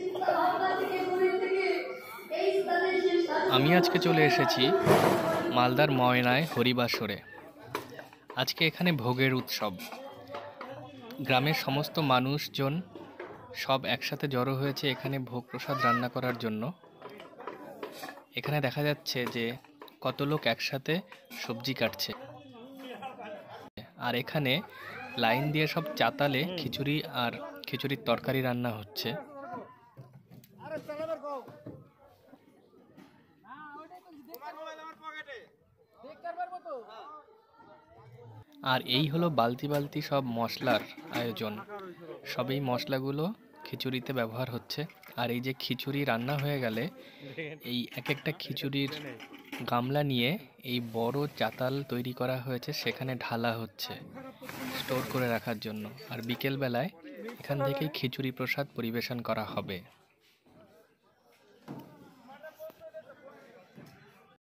আমি আজকে চলে এসেছি মালদার ময়নায় হরিবাসরে। আজকে এখানে ভোগের উৎসব। গ্রামের সমস্ত মানুষজন সব একসাথে জড়ো হয়েছে এখানে ভোগ প্রসাদ রান্না করার জন্য। এখানে দেখা যাচ্ছে যে কত লোক একসাথে সবজি কাটছে, আর এখানে লাইন দিয়ে সব চাতালে খিচুড়ি আর খিচুড়ির তরকারি রান্না হচ্ছে। আর এই হলো বালতি বালতি সব মশলার আয়োজন। সব এই মশলাগুলো খিচুড়িতে ব্যবহার হচ্ছে। আর এই যে খিচুড়ি রান্না হয়ে গেলে এই এক একটা খিচুড়ির গামলা নিয়ে এই বড় চাতাল তৈরি করা হয়েছে, সেখানে ঢালা হচ্ছে স্টোর করে রাখার জন্য। আর বিকেল বেলায় এখান থেকেই খিচুড়ি প্রসাদ পরিবেশন করা হবে।